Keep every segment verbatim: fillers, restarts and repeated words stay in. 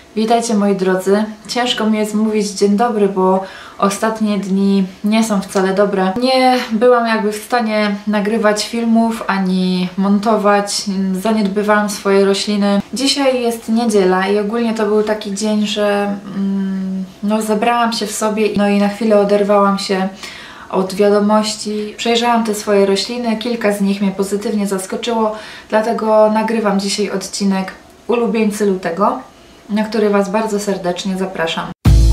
Witajcie moi drodzy. Ciężko mi jest mówić dzień dobry, bo ostatnie dni nie są wcale dobre. Nie byłam jakby w stanie nagrywać filmów, ani montować. Zaniedbywałam swoje rośliny. Dzisiaj jest niedziela i ogólnie to był taki dzień, że mm, no, zebrałam się w sobie no i na chwilę oderwałam się od wiadomości. Przejrzałam te swoje rośliny, kilka z nich mnie pozytywnie zaskoczyło, dlatego nagrywam dzisiaj odcinek Ulubieńcy lutego, na który Was bardzo serdecznie zapraszam.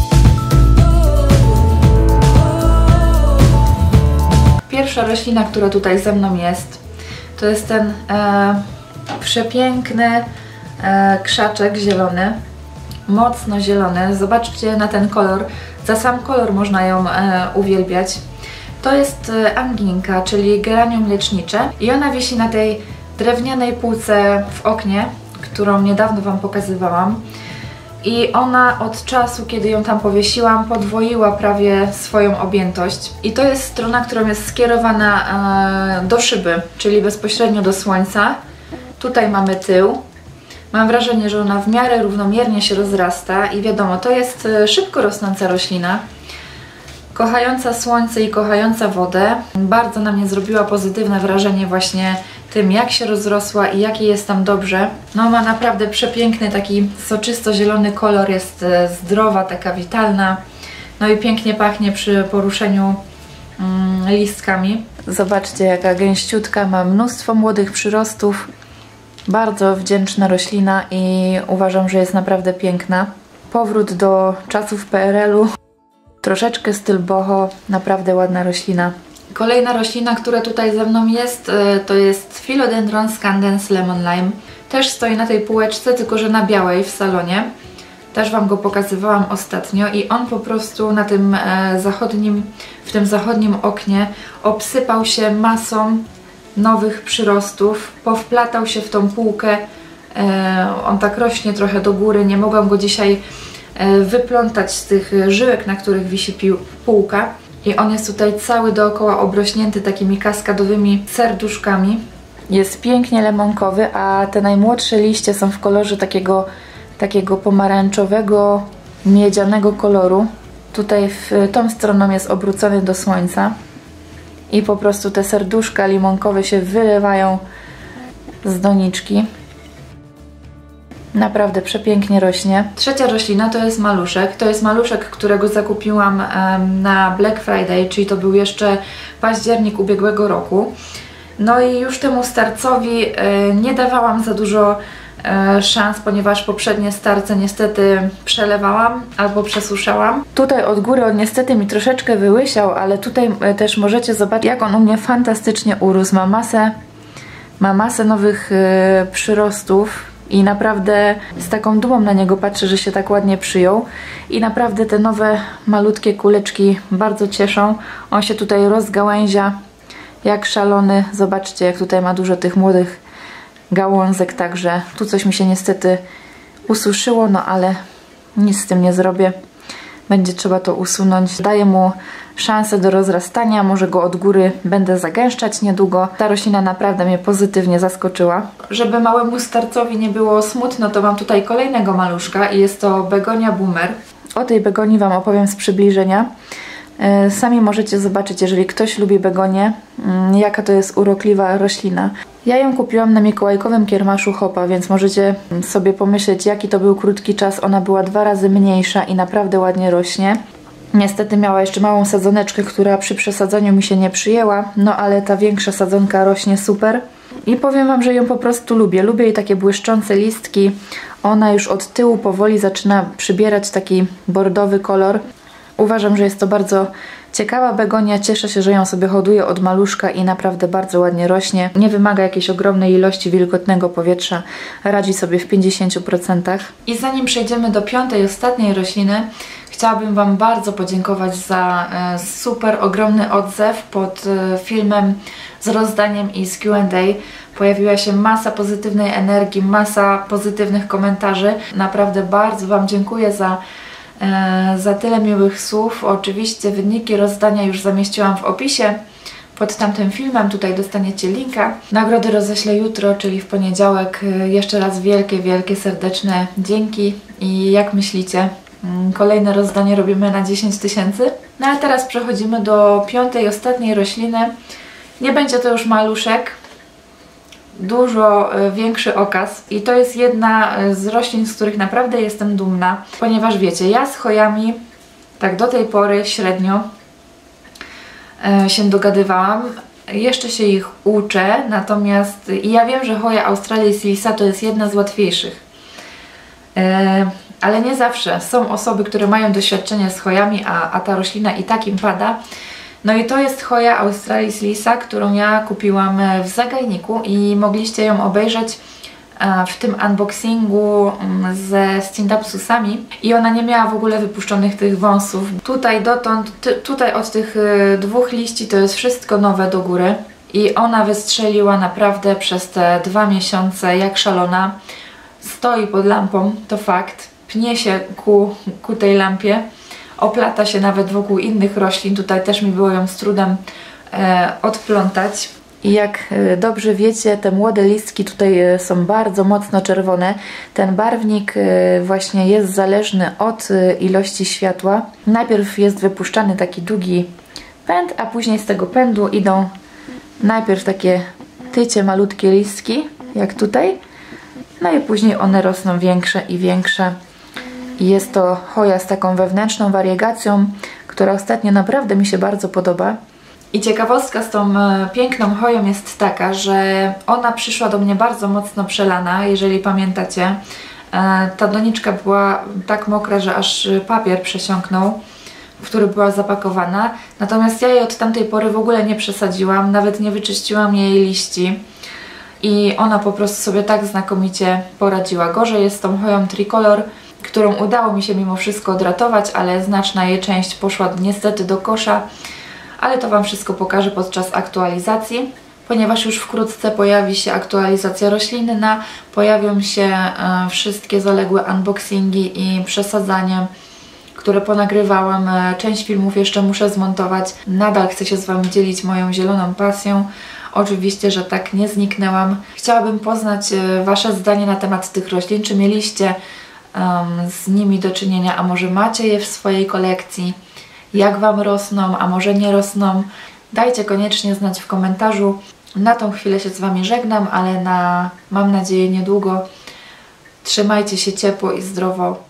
Pierwsza roślina, która tutaj ze mną jest, to jest ten e, przepiękny e, krzaczek zielony, mocno zielony. Zobaczcie na ten kolor, za sam kolor można ją e, uwielbiać. To jest anginka, czyli geranium lecznicze i ona wisi na tej drewnianej półce w oknie, którą niedawno Wam pokazywałam. I ona od czasu, kiedy ją tam powiesiłam, podwoiła prawie swoją objętość. I to jest strona, którą jest skierowana e, do szyby, czyli bezpośrednio do słońca. Tutaj mamy tył. Mam wrażenie, że ona w miarę równomiernie się rozrasta i wiadomo, to jest szybko rosnąca roślina. Kochająca słońce i kochająca wodę. Bardzo na mnie zrobiła pozytywne wrażenie właśnie tym, jak się rozrosła i jak jej jest tam dobrze. No ma naprawdę przepiękny, taki soczysto-zielony kolor, jest zdrowa, taka witalna. No i pięknie pachnie przy poruszeniu mm, listkami. Zobaczcie, jaka gęściutka, ma mnóstwo młodych przyrostów. Bardzo wdzięczna roślina i uważam, że jest naprawdę piękna. Powrót do czasów P R L u. Troszeczkę styl boho, naprawdę ładna roślina. Kolejna roślina, która tutaj ze mną jest, to jest Philodendron Scandens Lemon Lime. Też stoi na tej półeczce, tylko że na białej w salonie. Też Wam go pokazywałam ostatnio i on po prostu na tym zachodnim, w tym zachodnim oknie obsypał się masą nowych przyrostów, powplatał się w tą półkę. On tak rośnie trochę do góry, nie mogłam go dzisiaj wyplątać z tych żyłek, na których wisi półka. I on jest tutaj cały dookoła obrośnięty takimi kaskadowymi serduszkami. Jest pięknie lemonkowy, a te najmłodsze liście są w kolorze takiego, takiego pomarańczowego, miedzianego koloru. Tutaj w tą stroną jest obrócony do słońca. I po prostu te serduszka limonkowe się wylewają z doniczki. Naprawdę przepięknie rośnie. Trzecia roślina to jest maluszek. To jest maluszek, którego zakupiłam um, na Black Friday, czyli to był jeszcze październik ubiegłego roku. No i już temu starcowi e, nie dawałam za dużo e, szans, ponieważ poprzednie starce niestety przelewałam albo przesuszałam. Tutaj od góry on niestety mi troszeczkę wyłysiał, ale tutaj e, też możecie zobaczyć, jak on u mnie fantastycznie urósł. Ma masę, ma masę nowych e, przyrostów. I naprawdę z taką dumą na niego patrzę, że się tak ładnie przyjął. I naprawdę te nowe malutkie kuleczki bardzo cieszą. On się tutaj rozgałęzia jak szalony. Zobaczcie, jak tutaj ma dużo tych młodych gałązek. Także tu coś mi się niestety ususzyło, no ale nic z tym nie zrobię. Będzie trzeba to usunąć. Daję mu szansę do rozrastania, może go od góry będę zagęszczać niedługo. Ta roślina naprawdę mnie pozytywnie zaskoczyła. Żeby małemu starcowi nie było smutno, to mam tutaj kolejnego maluszka i jest to begonia boomer. O tej begonii Wam opowiem z przybliżenia. Sami możecie zobaczyć, jeżeli ktoś lubi begonię, jaka to jest urokliwa roślina. Ja ją kupiłam na mikołajkowym kiermaszu Hopa, więc możecie sobie pomyśleć, jaki to był krótki czas. Ona była dwa razy mniejsza i naprawdę ładnie rośnie. Niestety miała jeszcze małą sadzoneczkę, która przy przesadzaniu mi się nie przyjęła, no ale ta większa sadzonka rośnie super. I powiem Wam, że ją po prostu lubię. Lubię jej takie błyszczące listki. Ona już od tyłu powoli zaczyna przybierać taki bordowy kolor. Uważam, że jest to bardzo ciekawa begonia. Cieszę się, że ją sobie hoduję od maluszka i naprawdę bardzo ładnie rośnie. Nie wymaga jakiejś ogromnej ilości wilgotnego powietrza. Radzi sobie w pięćdziesięciu procentach. I zanim przejdziemy do piątej, ostatniej rośliny, chciałabym Wam bardzo podziękować za e, super ogromny odzew pod e, filmem z rozdaniem i z Q and A. Pojawiła się masa pozytywnej energii, masa pozytywnych komentarzy. Naprawdę bardzo Wam dziękuję za za tyle miłych słów. Oczywiście wyniki rozdania już zamieściłam w opisie pod tamtym filmem. Tutaj dostaniecie linka. Nagrody roześlę jutro, czyli w poniedziałek. Jeszcze raz wielkie, wielkie serdeczne dzięki I jak myślicie? Kolejne rozdanie robimy na dziesięć tysięcy. No a teraz przechodzimy do piątej, ostatniej rośliny. Nie będzie to już maluszek. Dużo większy okaz i to jest jedna z roślin, z których naprawdę jestem dumna, ponieważ wiecie, ja z chojami tak do tej pory średnio się dogadywałam, jeszcze się ich uczę, natomiast i ja wiem, że choja Australis lisa to jest jedna z łatwiejszych, ale nie zawsze. Są osoby, które mają doświadczenie z chojami, a, a ta roślina i tak im pada. No i to jest choja Australis lisa, którą ja kupiłam w zagajniku i mogliście ją obejrzeć w tym unboxingu ze Scindapsusami i ona nie miała w ogóle wypuszczonych tych wąsów. Tutaj dotąd, tutaj od tych dwóch liści to jest wszystko nowe do góry i ona wystrzeliła naprawdę przez te dwa miesiące jak szalona. Stoi pod lampą, to fakt, pnie się ku, ku tej lampie. Oplata się nawet wokół innych roślin. Tutaj też mi było ją z trudem e, odplątać. I jak e, dobrze wiecie, te młode listki tutaj e, są bardzo mocno czerwone. Ten barwnik e, właśnie jest zależny od e, ilości światła. Najpierw jest wypuszczany taki długi pęd, a później z tego pędu idą najpierw takie tycie, malutkie listki, jak tutaj. No i później one rosną większe i większe. I jest to choja z taką wewnętrzną wariegacją, która ostatnio naprawdę mi się bardzo podoba. I ciekawostka z tą piękną choją jest taka, że ona przyszła do mnie bardzo mocno przelana, jeżeli pamiętacie. Ta doniczka była tak mokra, że aż papier przesiąknął, w który była zapakowana. Natomiast ja jej od tamtej pory w ogóle nie przesadziłam, nawet nie wyczyściłam jej liści. I ona po prostu sobie tak znakomicie poradziła. Gorzej jest z tą choją tricolor, którą udało mi się mimo wszystko odratować, ale znaczna jej część poszła niestety do kosza, ale to Wam wszystko pokażę podczas aktualizacji, ponieważ już wkrótce pojawi się aktualizacja roślinna, pojawią się e, wszystkie zaległe unboxingi i przesadzanie, które ponagrywałam. E, część filmów jeszcze muszę zmontować. Nadal chcę się z Wami dzielić moją zieloną pasją. Oczywiście, że tak nie zniknęłam. Chciałabym poznać e, Wasze zdanie na temat tych roślin. Czy mieliście Um, z nimi do czynienia, a może macie je w swojej kolekcji, jak Wam rosną, a może nie rosną. Dajcie koniecznie znać w komentarzu. Na tą chwilę się z Wami żegnam, ale na, mam nadzieję, niedługo. Trzymajcie się ciepło i zdrowo.